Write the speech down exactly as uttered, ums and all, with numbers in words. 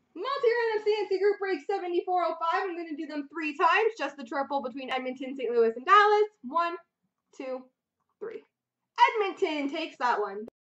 Multi-random C and C group break seventy-four oh five. I'm going to do them three times, just the triple between Edmonton, Saint Louis, and Dallas. One, two, three. Edmonton takes that one.